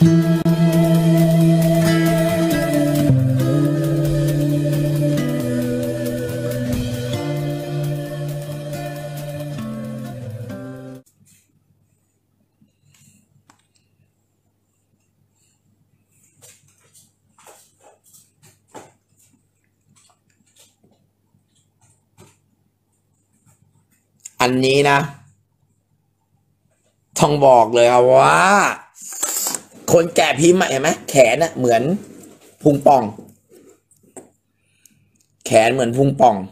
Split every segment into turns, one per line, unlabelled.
อันนี้นะต้องบอกเลยครับว่าคนแก่พิมพ์เห็นไหมแขนน่ะเหมือนพุงป่องแขนเหมือนพุงป่อง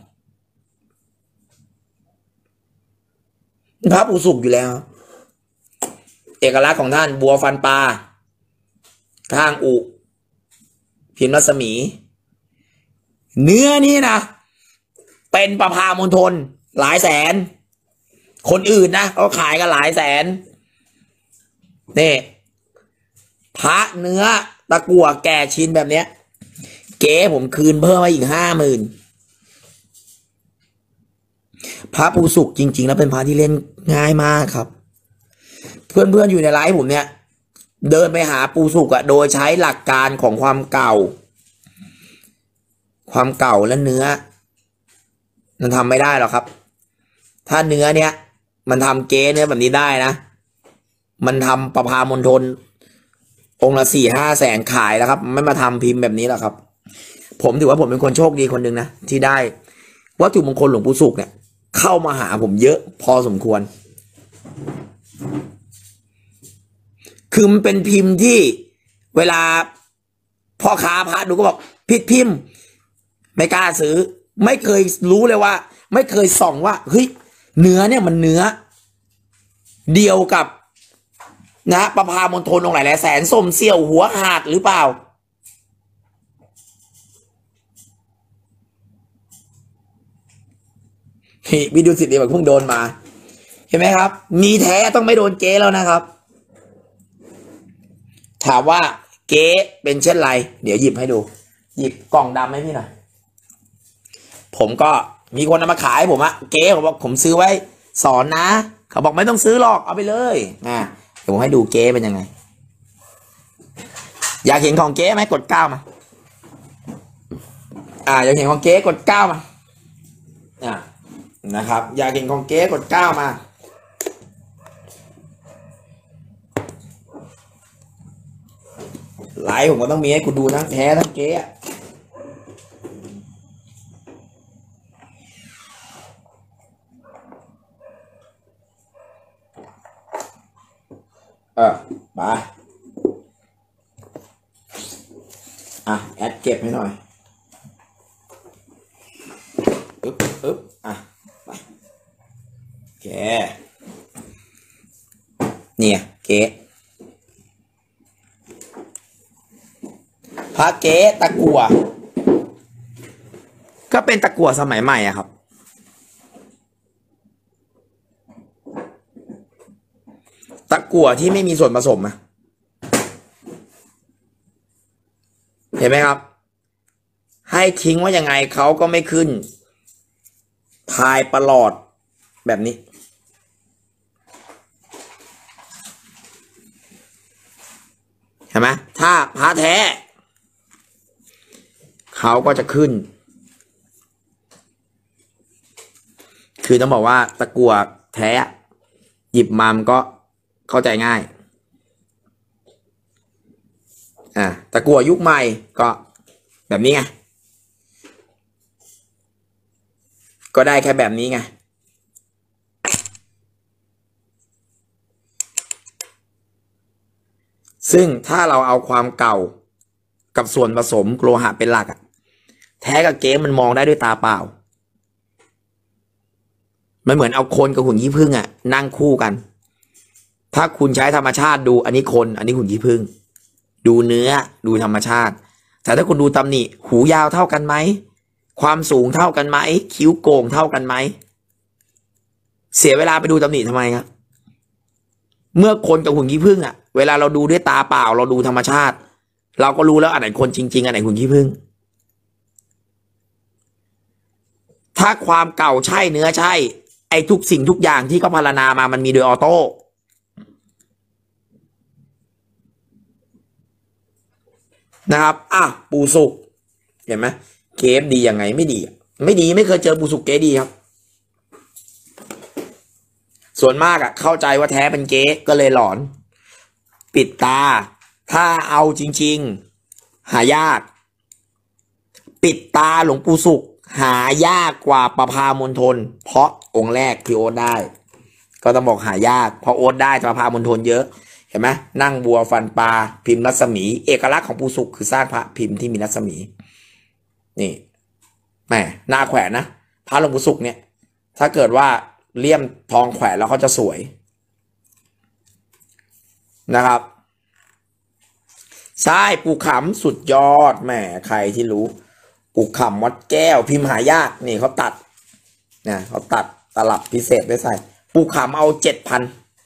พระปูสุกอยู่แล้วเอกลักษณ์ของท่านบัวฟันปลาข้างอุพิมพ์รัศมีเนื้อนี้นะเป็นประภามณฑลหลายแสนคนอื่นนะเขาขายกันหลายแสนนี่พระเนื้อตะกั่วแก่ชิ้นแบบเนี้ยเก๋ผมคืนเพิ่มมาอีก50,000พระปูสุกจริงๆแล้วเป็นพระที่เล่นง่ายมากครับเพื่อนๆอยู่ในไลฟ์ผมเนี่ยเดินไปหาปูสุกอะโดยใช้หลักการของความเก่าและเนื้อมันทำไม่ได้หรอกครับถ้าเนื้อเนี้ยมันทำเก๊เนื้อแบบนี้ได้นะมันทำประภามณฑลองค์ละ4-5 แสนขายแล้วครับไม่มาทำพิมพ์แบบนี้หรอกครับผมถือว่าผมเป็นคนโชคดีคนหนึ่งนะที่ได้วัตถุมงคลหลวงปู่สุขเนี่ยเข้ามาหาผมเยอะพอสมควรคือมันเป็นพิมพ์ที่เวลาพ่อค้าพระดูก็บอกผิดพิมพ์ไม่กล้าซื้อไม่เคยรู้เลยว่าไม่เคยส่องว่าเฮ้ยเนื้อเนี่ยมันเนื้อเดียวกับนะประภามณฑลองค์หลายแสนส้มเสี่ยวหัวหาดหรือเปล่าวิดีโอสิทธิ์เดียวกับเพิ่งโดนมาเห็นไหมครับมีแท้ต้องไม่โดนเก๊แล้วนะครับถามว่าเก๊เป็นเช่นไรเดี๋ยวหยิบให้ดูหยิบกล่องดำให้พี่หน่อยผมก็มีคนเอามาขายผมอะเก๊เขาบอกผมซื้อไว้สอนนะเขาบอกไม่ต้องซื้อหรอกเอาไปเลยเดี๋ยวผมให้ดูเก๊เป็นยังไงอยากเห็นของเก๊ไหมกด9มาอยากเห็นของเก๊กด9มานะครับอยากเห็นของเก๊กด9มาไลฟ์ผมก็ต้องมีให้คุณดูทั้งแท้ทั้งเก๊มาแอดเก็บให้หน่อยอึ๊บไปแกเนี่ยเก๊พระเก๊ตะกั่วก็เป็นตะกั่วสมัยใหม่อะครับตะกั่วที่ไม่มีส่วนผสมนะเห็นไหมครับให้ทิ้งว่ายังไงเขาก็ไม่ขึ้นพายประหลอดแบบนี้เห็นไหมถ้าพระแท้เขาก็จะขึ้นคือต้องบอกว่าตะกั่วแท้หยิบมามันก็เข้าใจง่ายตะกั่วยุคใหม่ก็แบบนี้ไงก็ได้แค่แบบนี้ไงซึ่งถ้าเราเอาความเก่ากับส่วนผสมโลหะเป็นหลักแท้กับเก๊มันมองได้ด้วยตาเปล่ามันเหมือนเอาคนกับหุ่นขี้ผึ้งนั่งคู่กันถ้าคุณใช้ธรรมชาติดูอันนี้คนอันนี้หุ่นขี้ผึ้งดูเนื้อดูธรรมชาติแต่ถ้าคุณดูตำหนิหูยาวเท่ากันไหมความสูงเท่ากันไหมคิ้วโก่งเท่ากันไหมเสียเวลาไปดูตำหนิทำไมครับเมื่อคนกับหุ่นขี้ผึ้งเวลาเราดูด้วยตาเปล่าเราดูธรรมชาติเราก็รู้แล้วอันไหนคนจริงๆอันไหนหุ่นขี้ผึ้งถ้าความเก่าใช่เนื้อใช่ไอ้ทุกสิ่งทุกอย่างที่เขาพรรณนามามันมีโดยออโต้นะครับปูสุกเห็นไหมเกฟดียังไงไม่ดีไม่ดีไม่เคยเจอปูสุกเก๊ดีครับส่วนมากเข้าใจว่าแท้เป็นเก๊ก็เลยหลอนปิดตาถ้าเอาจริงๆหายากปิดตาหลวงปู่สุขหายากกว่าประภามณฑลเพราะองค์แรกที่โอ๊ตได้ก็ต้องบอกหายากเพราะโอ๊ตได้ประภามณฑลเยอะเห็นไหมนั่งบัวฟันปลาพิมพ์รัศมีเอกลักษณ์ของปู่สุขคือสร้างพระพิมพ์ที่มีรัศมีนี่แหมหน้าแขวนนะพระหลวงปู่สุขเนี่ยถ้าเกิดว่าเลี่ยมทองแขวนแล้วเขาจะสวยนะครับใช่ปู่ขำสุดยอดแหมใครที่รู้ปู่ขำวัดแก้วพิมพ์หายากนี่เขาตัดนะเขาตัดตลับพิเศษไว้ใส่ปู่ขำเอา7,000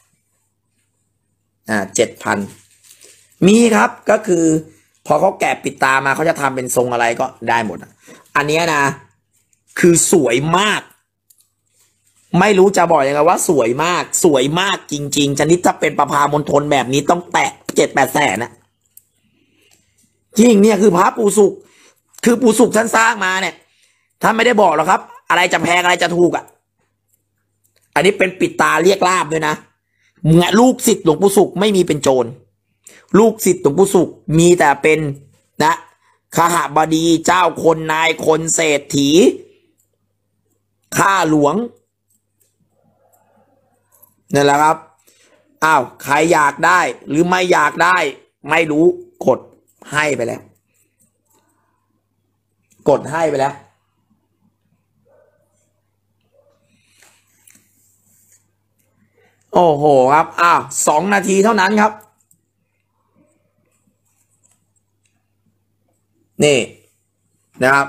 7,000มีครับก็คือพอเขาแกะปิดตามาเขาจะทำเป็นทรงอะไรก็ได้หมดอันนี้นะคือสวยมากไม่รู้จะบอกยังไงว่าสวยมากสวยมากจริงๆชนิดถ้าเป็นประภามณฑลแบบนี้ต้องแตะ7-8 แสนนะจริงเนี่ยคือพระปู่สุขคือปู่สุขท่านสร้างมาเนี่ยท่านไม่ได้บอกหรอกครับอะไรจะแพงอะไรจะถูกอันนี้เป็นปิดตาเรียกลาบด้วยนะลูกศิษย์หลวงปู่สุขไม่มีเป็นโจรลูกศิษย์หลวงปู่สุขมีแต่เป็นนะขหบดีเจ้าคนนายคนเศรษฐีข้าหลวงนั่นแหละครับใครอยากได้หรือไม่อยากได้ไม่รู้กดให้ไปแล้วกดให้ไปแล้วโอ้โหครับ2 นาทีเท่านั้นครับนี่นะครับ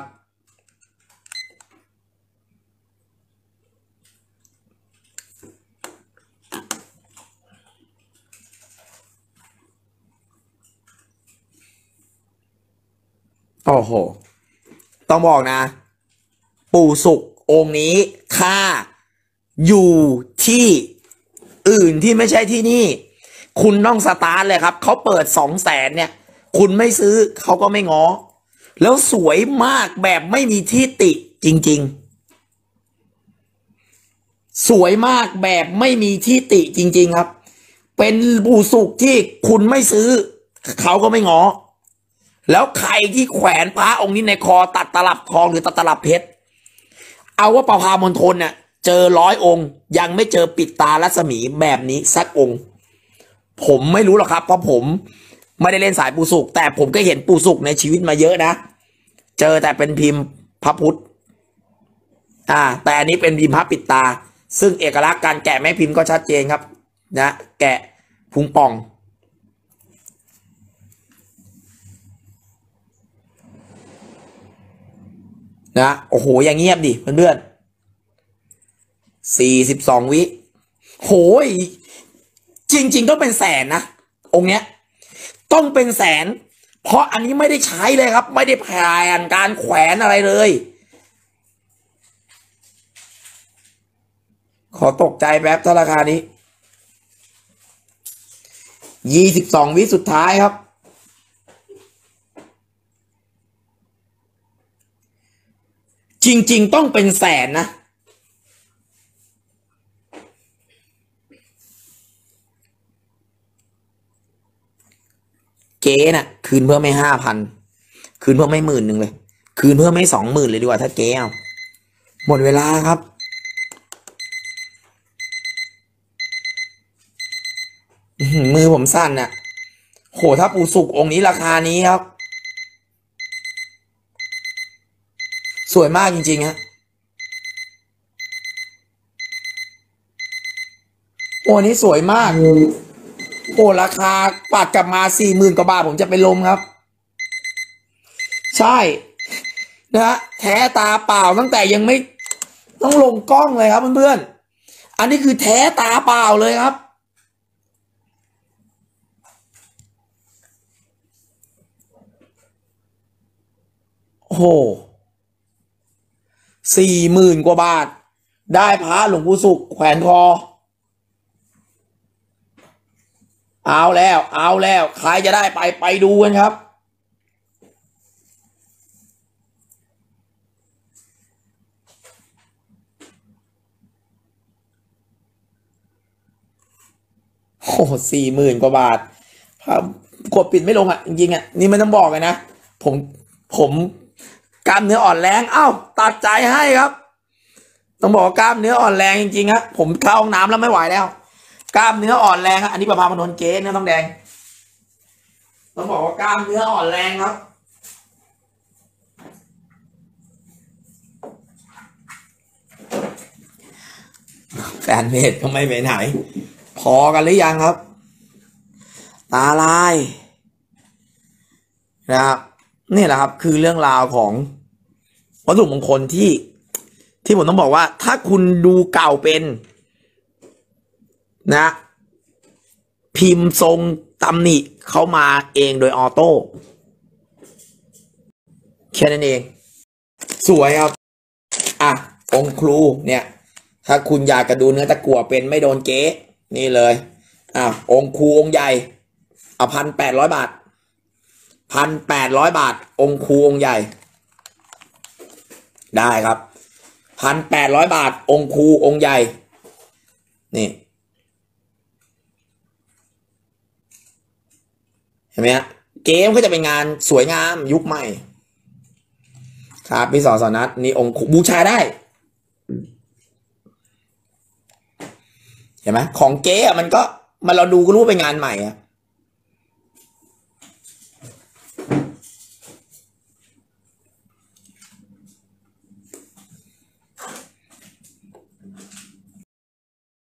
โอ้โหต้องบอกนะปู่สุของค์นี้ค่าอยู่ที่อื่นที่ไม่ใช่ที่นี่คุณต้องสตาร์ทเลยครับเขาเปิด200,000เนี่ยคุณไม่ซื้อเขาก็ไม่ง้อแล้วสวยมากแบบไม่มีที่ติจริงๆสวยมากแบบไม่มีที่ติจริงๆครับเป็นปู่สุขที่คุณไม่ซื้อเขาก็ไม่ง้อแล้วใครที่แขวนพระองค์นี้ในคอตัดตลับทองหรือตัดตลับเพชรเอาว่าประภามณฑลเนี่ยเจอ100 องค์ยังไม่เจอปิดตารัศมีแบบนี้สักองค์ผมไม่รู้หรอกครับเพราะผมไม่ได้เล่นสายปู่สุขแต่ผมก็เห็นปู่สุขในชีวิตมาเยอะนะเจอแต่เป็นพิมพ์พระพุทธแต่อันนี้เป็นพิมพ์พระปิดตาซึ่งเอกลักษณ์การแกะแม่พิมพ์ก็ชัดเจนครับนะแกะพุงป่องนะโอ้โหอย่างเงียบดิเพื่อน42 วิโหยจริงๆต้องเป็นแสนนะองค์เนี้ยต้องเป็นแสนเพราะอันนี้ไม่ได้ใช้เลยครับไม่ได้ผ่านการแขวนอะไรเลยขอตกใจแป๊บถ้าราคานี้22 วิสุดท้ายครับจริงๆต้องเป็นแสนนะเก๊น่ะคืนเพิ่มไม่5,000คืนเพิ่มไม่10,000เลยคืนเพิ่มไม่20,000เลยดีกว่าถ้าเก๊เอาหมดเวลาครับมือผมสั้นน่ะโหถ้าปู่สุของค์นี้ราคานี้ครับสวยมากจริงๆฮะโอ้นี้สวยมากโอ้ราคาปัดกลับมา40,000 กว่าบาทผมจะไปลมครับใช่นะฮะแท้ตาเปล่าตั้งแต่ยังไม่ต้องลงกล้องเลยครับเพื่อนๆอันนี้คือแท้ตาเปล่าเลยครับโอ้โห40,000 กว่าบาทได้พระหลวงปู่สุขแขวนคอเอาแล้วใครจะได้ไปดูกันครับ 40,000 กว่าบาทกดปิดไม่ลงอ่ะจริงๆอ่ะนี่ไม่ต้องบอกเลยนะผมกล้ามเนื้ออ่อนแรงตัดใจให้ครับต้องบอกว่ากล้ามเนื้ออ่อนแรงจริงๆครับผมเข้าห้องน้ำแล้วไม่ไหวแล้วกล้ามเนื้ออ่อนแรงอันนี้ประภาพนนท์เก๊เนื้อทองแดงต้องบอกว่ากล้ามเนื้ออ่อนแรงครับแฟนเพจก็ไม่ไปไหนพอกันหรือยังครับตาลายนะครับนี่แหละครับคือเรื่องราวของวัตถุมงคลที่ผมต้องบอกว่าถ้าคุณดูเก่าเป็นนะพิมพ์ทรงตำหนิเขามาเองโดยออโต้แค่นั้นเองสวยครับองค์ครูเนี่ยถ้าคุณอยากจะดูเนื้อตะกั่วเป็นไม่โดนเก๊นี่เลยองค์ครูองค์ใหญ่1,800 บาท1,800 บาทองค์ครูองค์ใหญ่ได้ครับ1,800 บาทองค์ครูองค์ใหญ่นี่เห็นไหมฮะเกมก็จะเป็นงานสวยงามยุคใหม่ครับพี่สอนนัทนี่องค์บูชาได้เห็นไหมของเก๊มันเราดูก็รู้เป็นงานใหม่อะ